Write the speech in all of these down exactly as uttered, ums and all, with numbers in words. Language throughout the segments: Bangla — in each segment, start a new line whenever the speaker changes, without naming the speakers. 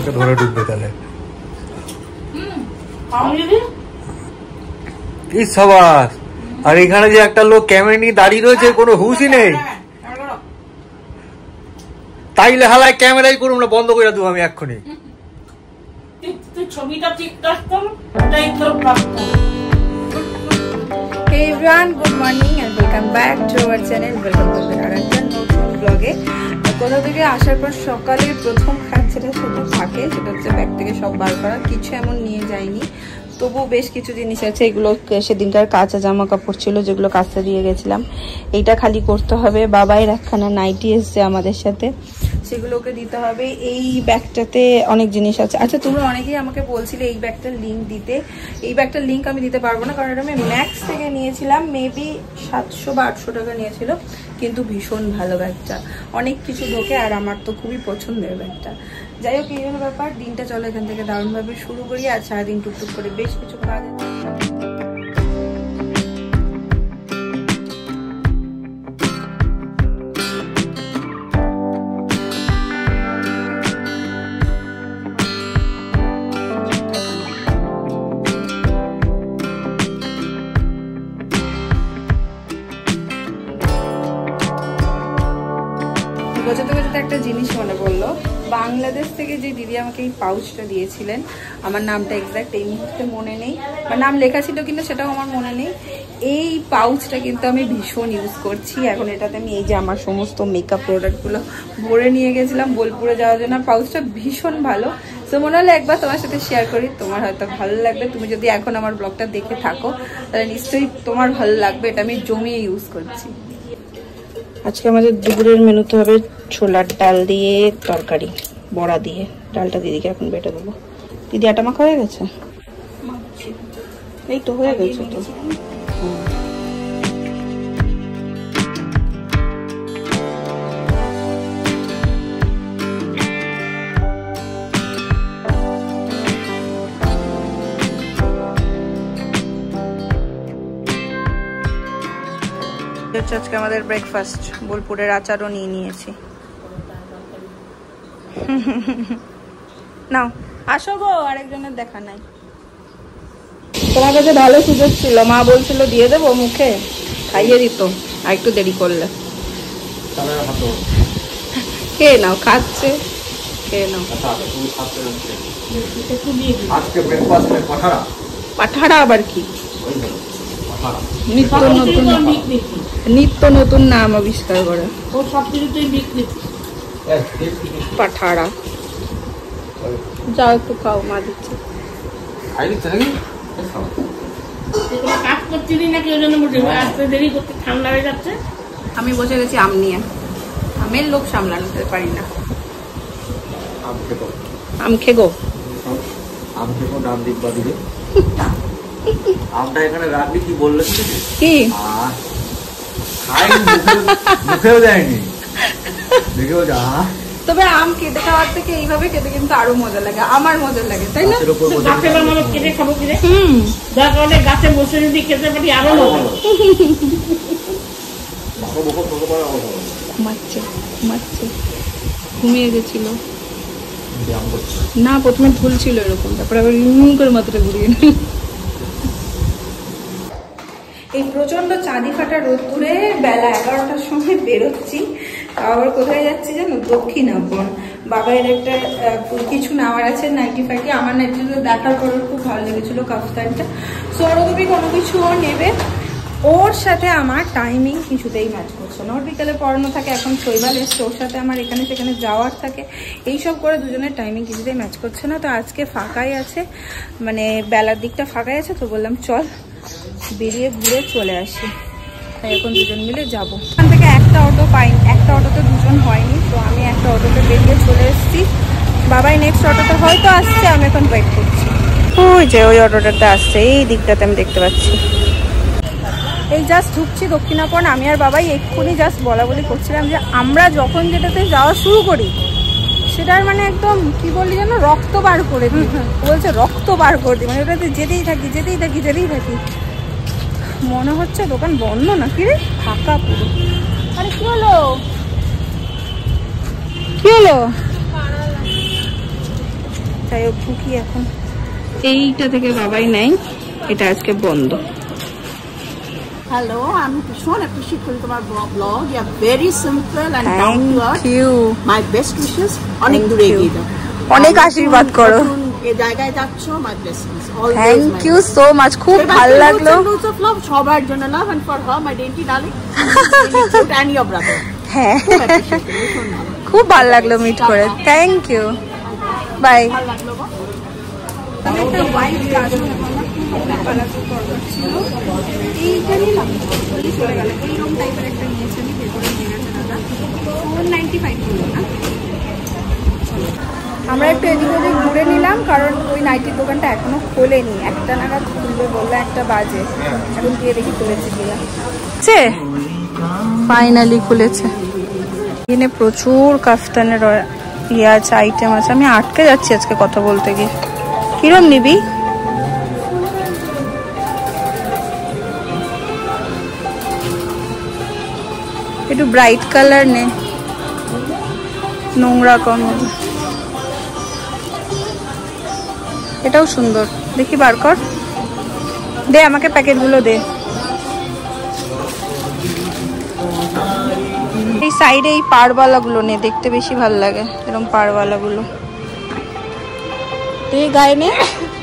আমাকে ধরে ঢুকবে তাহলে। কি সবার, আর এখানে যে একটা লোক ক্যামেরা নিয়ে দাঁড়িয়ে রয়েছে, কোনো হুঁশই নেই। তাইলে হালায় ক্যামেরাই করুন না, বন্ধ করে দেবো আমি এক্ষুনি।
ছবিটা ঠিক রাখতাম, ওটাই তোর প্রাপ্ত।
Hey everyone, good morning and welcome back to our channel. Welcome to our নতুন ব্লগে। কোথা থেকে আসার পর সকালে প্রথম কাজ যেটা সেটা থাকে, সেটা হচ্ছে ব্যাগ থেকে সব বার করা। কিছু এমন নিয়ে যাইনি, তবু বেশ কিছু জিনিস আছে। এগুলো সেদিনকার কাঁচা জামা কাপড় ছিল, যেগুলো কাচতে দিয়ে গেছিলাম। এইটা খালি করতে হবে। বাবাইয়ের একখানা নাইটি এসছে আমাদের সাথে, সেগুলোকে দিতে হবে। এই ব্যাগটাতে অনেক জিনিস আছে। আচ্ছা, তোমরা অনেকেই আমাকে বলছিলে এই ব্যাগটার লিঙ্ক দিতে। এই ব্যাগটার লিঙ্ক আমি দিতে পারবো না, কারণ এটা আমি ম্যাক্স থেকে নিয়েছিলাম। মেবি সাতশো বা আটশো টাকা নিয়েছিল, কিন্তু ভীষণ ভালো ব্যাগটা, অনেক কিছু ঢোকে, আর আমার তো খুবই পছন্দের ব্যাগটা। যাই হোক, এই হলো ব্যাপার। দিনটা চলো এখান থেকে দারুণভাবে শুরু করি। আর সারাদিন টুকটুক করে বেশ কিছু কাজ আছে। বোঝাতে বোঝাতে একটা জিনিস মনে পড়লো। বাংলাদেশ থেকে যে দিদি আমাকে এই পাউচটা দিয়েছিলেন, আমার নামটা এক্সাক্ট এই মুহূর্তে মনে নেই, বা নাম লেখা ছিল কিন্তু সেটাও আমার মনে নেই। এই পাউচটা কিন্তু আমি ভীষণ ইউজ করছি এখন। এটাতে আমি এই যে আমার সমস্ত মেকআপ প্রোডাক্টগুলো ভরে নিয়ে গেছিলাম বোলপুরে যাওয়ার জন্য। পাউচটা ভীষণ ভালো, তো মনে হলো একবার তোমার সাথে শেয়ার করি। তোমার হয়তো ভালো লাগবে, তুমি যদি এখন আমার ব্লগটা দেখে থাকো তাহলে নিশ্চয়ই তোমার ভালো লাগবে। এটা আমি জমিয়ে ইউজ করছি। আজকে আমাদের দুপুরের মেনুতে হবে ছোলার ডাল দিয়ে তরকারি, বড়া দিয়ে। ডালটা দিদিকে এখন বেটে দেবো। দিদি আটা মাখা হয়ে গেছে? এই তো হয়ে গেছে তো। আজকে আমাদের ব্রেকফাস্ট, বোলপুরের আচারও নিয়ে নিয়েছি। নাও আসো গো, আরেকজনের দেখা নাই। তোমার কাছে ভালো সুযোগ ছিল, মা বলছিল দিয়ে দেবো, মুখে খাইয়ে দিত, আর একটু দেরি করলে। কে নাও, খাচ্ছে, খেয়ে নাও। পাঠারা আবার কি? নিত্য নতুন নিত্য নতুন নাম আবিষ্কার করে পাঠারা। যাও একটু খাও, মা দিচ্ছে। আমি বসে গেছি আম নিয়ে। আমের লোক সামলাতে পারি না। আম খেগো, আম খেগো, নাম দিব্বা দিবে। আমটা এখানে রাখবি কি বললে? কি মুখেও দেয়নি, দেখেও যা। তবে আম কেটে খাওয়ার থেকে এইভাবে খেতে কিন্তু আরো মজা লাগে, আমার মজা লাগে, তাই না?
কেটে খাবো কি রে? যার কারণে গাছে বসে যদি খেতে পারি আরো মজা।
ঘুমাচ্ছে ঘুমাচ্ছে ঘুমিয়ে গেছিল না, প্রথমে ঝুলছিল এরকম, তারপরে আবার ইউন করে মাথাটা ঘুরিয়ে নিল। এই প্রচন্ড চাঁদি ফাটা রোদ্দুরে বেলা এগারোটার সময় বেরোচ্ছি। আবার কোথায় যাচ্ছি জানো? দক্ষিণাপন। বাবার একটা কিছু নেওয়ার আছে, নাইটি ফাইটি। আমার নাইটিগুলো দেখার পর খুব ভালো লেগেছিল কাফতানটা। সৌরভী কোনো কিছু ও নেবে, ওর সাথে আমার টাইমিং কিছুতেই ম্যাচ করছে না। ওর বিকালে পড়ানো থাকে, এখন শৈবাল এসছে, ওর সাথে আমার এখানে সেখানে যাওয়ার থাকে। এইসব করে দুজনের টাইমিং কিছুতেই ম্যাচ করছে না। তো আজকে ফাঁকাই আছে, মানে বেলার দিকটা ফাঁকাই আছে, তো বললাম চল বেরিয়ে ঘুরে চলে আসি। তাই এখন দুজন মিলে যাব। ওখান থেকে একটা অটো পাইনি, একটা অটোতে দুজন হয়নি, তো আমি একটা অটোতে বেরিয়ে চলে এসেছি। বাবাই নেক্সট অটোতে হয়তো আসছে, আমি এখন ওয়েট করছি। ওই যে ওই অটোটাতে আসছে, এই দিকটাতে আমি দেখতে পাচ্ছি। এই জাস্ট ঢুকছি দক্ষিণাপন। আমি আর বাবাই এক্ষুনি জাস্ট বলা বলি করছিলাম যে আমরা যখন যেটাতে যাওয়া শুরু করি সেটার মানে একদম কি বললি যেন, রক্ত বার করে দিই। বলছে রক্ত বার করে দিই, মানে ওটাতে যেতেই থাকি যেতেই থাকি যেতেই থাকি। মনে হচ্ছে দোকান বন্ধ নাকি রে, ফাঁকা পুরো। আরে কি হলো কি হলো? যাই হোক ঢুকি এখন। এইটা থেকে বাবাই নেই, এটা আজকে বন্ধ।
হ্যালো, আমি ভীষণ অ্যাপ্রিশিয়েট করি তোমার blog. You are very simple and down to earth.
Thank you.
My best wishes. অনেক দূরে এগিয়ে যাও,
অনেক আশীর্বাদ করো।
এই জায়গায় যাচ্ছ, my blessings.
Thank you so much, খুব ভালো লাগলো।
সবার জন্য love and for her my dainty darling and your brother.
হ্যাঁ, খুব ভালো লাগলো মিট করে। Thank you, bye.
ভালো লাগলো গো।
একটা হোয়াইট গাজন পালাজো দরকার ছিল, এইটা নিলাম, চলে গেল। এইরকম টাইপের একটা নিয়েছে, আমি ভেতরে নিয়ে গেছে দাদা, ফোর নাইনটি ফাইভ করলো না। আমরা একটু এদিক ওদিক ঘুরে নিলাম, কারণ ওই নাইটির দোকানটা এখনো খোলেনি, একটা নাগাদ খুলবে বললো, একটা বাজে। এখন গিয়ে দেখি খুলেছে কিনা। ফাইনালি খুলেছে। এখানে প্রচুর কাফতানের ইয়ে আছে, আইটেম আছে। আমি আটকে যাচ্ছি আজকে কথা বলতে গিয়ে। কিরম নিবি? একটু ব্রাইট কালার নে, নোংরা কম। এটাও সুন্দর, দেখি বার কর, দে আমাকে প্যাকেটগুলো দে। এই সাইডে এই পাড়ওয়ালা গুলো নে, দেখতে বেশি ভালো লাগে এরকম পাড়ওয়ালা গুলো। এই গায়ে নে।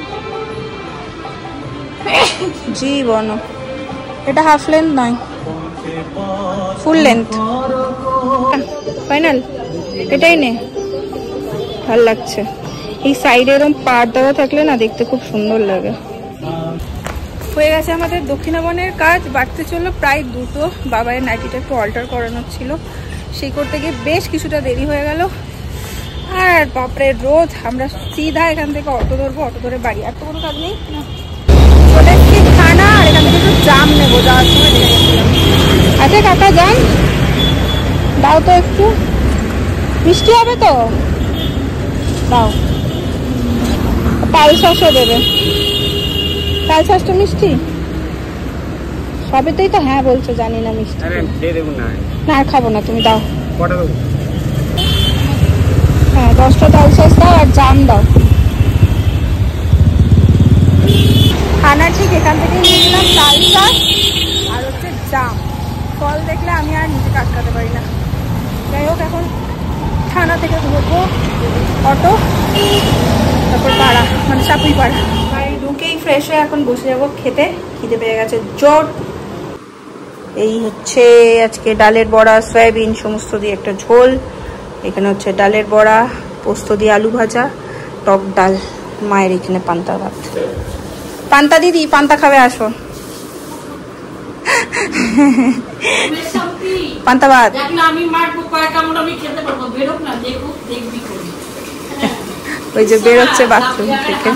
জি বনো, এটা হাফ লেন্থ নয়, ফুল লেন্থ। ফাইনাল এটাই নে, ভাল লাগছে। এই সাইডে এরকম পাড় দেওয়া থাকলে না দেখতে খুব সুন্দর লাগে। হয়ে গেছে আমাদের দক্ষিণাবনের কাজ, বাড়তে চললো প্রায় দুটো। বাবায়ের নাইটিটা একটু অল্টার করানোর ছিল, সেই করতে গিয়ে বেশ কিছুটা দেরি হয়ে গেল। আর বাপরে রোদ, আমরা সিধা এখান থেকে অটো ধরবো, অটো ধরে বাড়ি। আর তো কোনো কাজ নেই, চলে এসছি খানা। আর এখান থেকে একটু জাম নেবো, যাওয়ার সময় দেখে গেছিলাম। আচ্ছা কাকা যান, দাও তো একটু, মিষ্টি হবে তো দাও। তাল শাঁসও দেবে, তাল শাঁসটা মিষ্টি সবেতেই তো হ্যাঁ বলছো, জানি না মিষ্টি। না আর খাবো না, তুমি দাও। হ্যাঁ দশটা তাল শাঁস দাও আর জাম দাও। খানা ঠিক এখান থেকে নিয়ে নিলাম, তাল শাঁস আর হচ্ছে জাম। ফল দেখলে আমি আর নিজে কাটকাতে পারি না। যাই হোক, এখন থানা থেকে ধরবো অটো, তারপর পাড়া, মানে সাপুই পাড়া। বাড়ি ঢুকেই ফ্রেশ হয়ে এখন বসে যাবো খেতে, খিদে পেয়ে গেছে জোর। এই হচ্ছে আজকে ডালের বড়া, সয়াবিন সমস্ত দিয়ে একটা ঝোল। এখানে হচ্ছে ডালের বড়া, পোস্ত দিয়ে আলু ভাজা, টক ডাল। মায়ের এখানে পান্তা ভাত। পান্তা দিদি, পান্তা খাবে আসো। পান্তা ভাত
আমি মারবো কয়েক কামড়, আমি খেতে পারবো। বেরোক না, দেখুক, দেখবি করে।
ওই যে বেরোচ্ছে বাথরুম থেকে।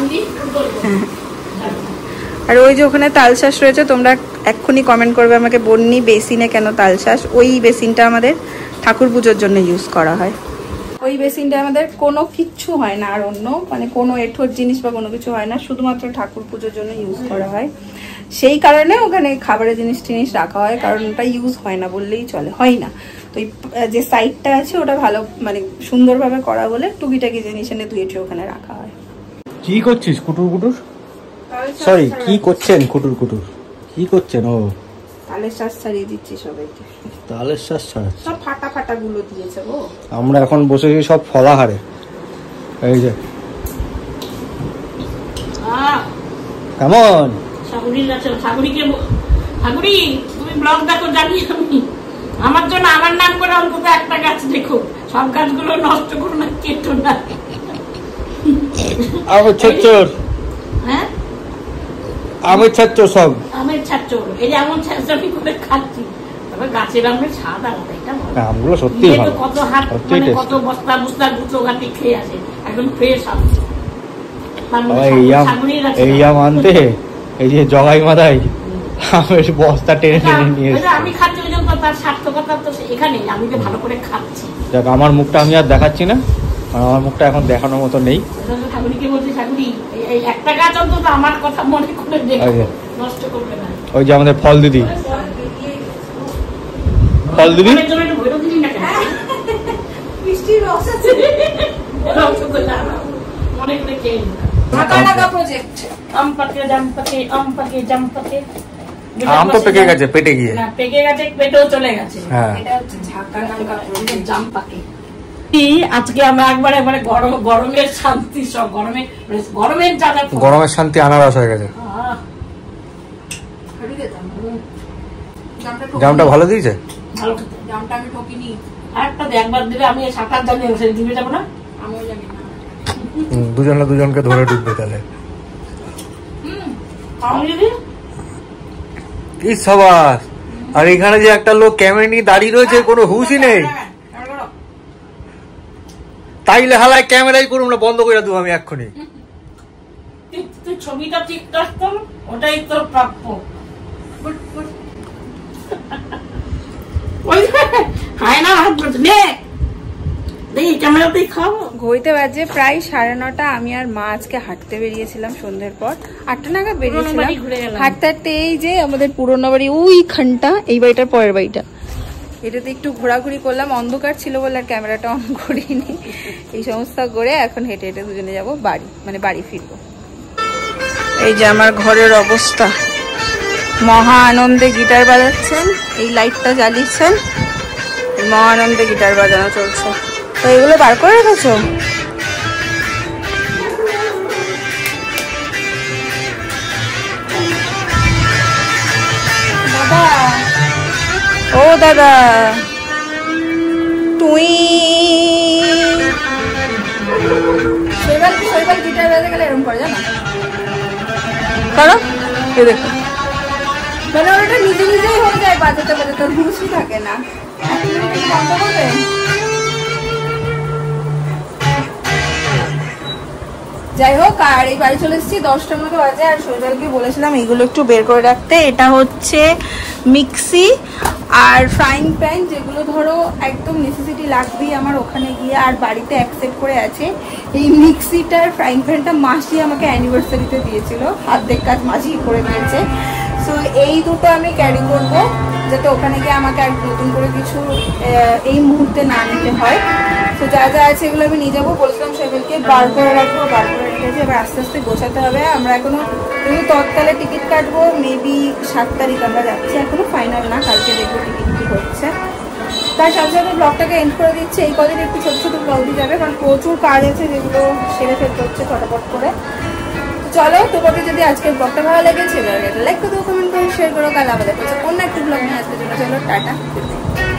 আর ওই যে ওখানে তালশাঁস রয়েছে, তোমরা এক্ষুনি কমেন্ট করবে আমাকে, বন্নি বেসিনে কেন তালশাঁস? ওই বেসিনটা আমাদের ঠাকুর পুজোর জন্য ইউজ করা হয়। ওই বেসিনটা আমাদের কোনো কিচ্ছু হয় না, আর অন্য মানে কোনো এঠোর জিনিস বা কোনো কিছু হয় না, শুধুমাত্র ঠাকুর পুজোর জন্য ইউজ করা হয়। সেই কারণে ওখানে খাবারের জিনিস টিনিস রাখা হয়, কারণ ওটা ইউজ হয় না বললেই চলে, হয় না। তো যে সাইডটা আছে ওটা ভালো মানে সুন্দরভাবে করা বলে টুকিটাকি জিনিস এনে ধুয়ে টুয়ে ওখানে রাখা হয়।
কি করছিস কুটুর কুটুর? সরি, কি করছেন কুটুর কুটুর? কি করছেন? ও
তালের শ্বাস ছাড়িয়ে দিচ্ছি সবাইকে।
তালের শ্বাস ছাড়াচ্ছি,
সব ফাটা ফাটা গুলো দিয়েছে গো।
আমরা এখন বসেছি সব ফলাহারে। এই যে কেমন
সাগুরির কাছে, সাগুরিকে সাগুরি তুমি ব্লগ দেখো জানি আমি, আমার জন্য আমার নাম করে অন্তত একটা গাছ দেখো, সব গাছগুলো নষ্ট করো না, কেটো না।
আমের ছাচ্চর,
হ্যাঁ
আমের ছাচ্চর, সব
আমের ছাচ্চর। এই যে এমন ছাচ্চরি করে খাচ্ছি, তবে গাছের আমের স্বাদ আলাদা। এটা
আমগুলো সত্যি ভালো,
কত হাত মানে কত বস্তা বস্তা গুছো গাটি খেয়ে আসে, একদম ফ্রেশ আম।
এই আম আনতে এই যে জগাই মাথায় আমের বস্তা টেনে টেনে নিয়ে এসেছে।
আমি খাচ্ছি ওই জন্য তার সার্থকতা তো এখানেই, আমি যে ভালো করে খাচ্ছি।
দেখ আমার মুখটা আমি আর দেখাচ্ছি না, আমার মুখটা এখন দেখানোর মতো নেই।
ঠাকুরিকে বলছি, ঠাকুরি এই একটা গাছ অন্তত আমার কথা মনে করে দেখো, নষ্ট করবে না।
ওই যে আমাদের ফল দিদি, ফল দিদি
মিষ্টির রস আছে,
করে করে খেয়ে নিলাম। প্রজেক্ট আম পাকে জাম পাকে আম পাকে জাম পাকে।
আম তো পেকে গেছে পেটে গিয়ে।
না পেকে গেছে পেটেও চলে গেছে।
হ্যাঁ
এটা হচ্ছে ঝাঁকা নাকা প্রজেক্ট
জাম পাকে। আজকে আমরা একবারে একবারে গরম গরমের শান্তি সব গরমে গরমের জানা
গরমের শান্তি আনারস হয়ে গেছে। জামটা ভালো দিয়েছে।
ভালো খেতে
জামটা আমি ঠকিনি।
আরেকটা দে একবার দিলে আমি সাত আট জানি সেটা দিবে যাবো না।
আমিও জানি না।
দুজনে দুজনকে ধরে ঢুকবে তাহলে। কি সবার আর এখানে যে একটা লোক ক্যামেরা নিয়ে দাঁড়িয়ে রয়েছে কোনো হুঁশই নেই। তাইলে হালায় ক্যামেরাই করুন না বন্ধ করে দেবো আমি এক্ষুনি।
তুই ছবিটা ঠিকঠাক কর ওটাই তোর প্রাপ্য।
ঘড়িতে বাজে প্রায় সাড়ে নটা। আমি আর মা আজকে হাঁটতে বেরিয়েছিলাম সন্ধ্যের পর আটটা নাগাদ বেরিয়েছিলাম। হাঁটতে হাঁটতে এই যে আমাদের পুরোনো বাড়ি ওইখানটা, এই বাড়িটার পরের বাড়িটা, এটাতে একটু ঘোরাঘুরি করলাম। অন্ধকার ছিল বলে আর ক্যামেরাটা অন করিনি। এই সমস্ত করে এখন হেঁটে হেঁটে দুজনে যাব বাড়ি, মানে বাড়ি ফিরবো। এই যে আমার ঘরের অবস্থা, মহা আনন্দে গিটার বাজাচ্ছেন, এই লাইটটা জ্বালিয়েছেন, মহা আনন্দে গিটার বাজানো চলছে। তো এগুলো বার করে রেখেছো? দাদা, ও দাদা, তুই শৈবাল শৈবাল গিটার বাজাতে গেলে এরকম করে জানো করো, এ দেখো মানে ওটা নিজে নিজেই হয়ে যায় বাজাতে বাজাতে, হুঁশই থাকে না। বন্ধ করবে? যাই হোক, আর এই বাড়ি চলে এসেছি দশটার মতো বাজে। আর শৈবালকে বলেছিলাম এইগুলো একটু বের করে রাখতে। এটা হচ্ছে মিক্সি আর ফ্রাইং প্যান, যেগুলো ধরো একদম নেসেসিটি লাগবেই আমার ওখানে গিয়ে। আর বাড়িতে অ্যাকসেপ্ট করে আছে এই মিক্সিটার ফ্রাইং প্যানটা মাসি আমাকে অ্যানিভার্সারিতে দিয়েছিল, অর্ধেক কাজ মাসি করে দিয়েছে। সো এই দুটো আমি ক্যারি করবো যাতে ওখানে গিয়ে আমাকে আর নতুন করে কিছু এই মুহূর্তে না নিতে হয়। তো যা যা আছে এগুলো আমি নিয়ে যাবো। বলছিলাম শৈবালকে বার করে রাখবো, বার করে রেখেছি। এবার আস্তে আস্তে গোছাতে হবে। আমরা এখনো কিন্তু তৎকালে টিকিট কাটবো, মেবি সাত তারিখ আমরা যাচ্ছি, এখনো ফাইনাল না, কালকে দেখবো টিকিট কি হচ্ছে। তার সাথে সাথে ব্লগটাকে এন্ড করে দিচ্ছে। এই কদিন একটু ছোটো ছোটো ব্লগ দিয়ে যাবে, কারণ প্রচুর কাজ আছে যেগুলো সেরে ফেলতে হচ্ছে ফটাফট করে। চলো, তোমাদের যদি আজকের ব্লগটা ভালো লেগেছে লাইক করো, কমেন্ট করো, শেয়ার করো। কাল আবার দেখা হচ্ছে অন্য একটা ব্লগ নিয়ে আসতে চলো। চলো টাটা।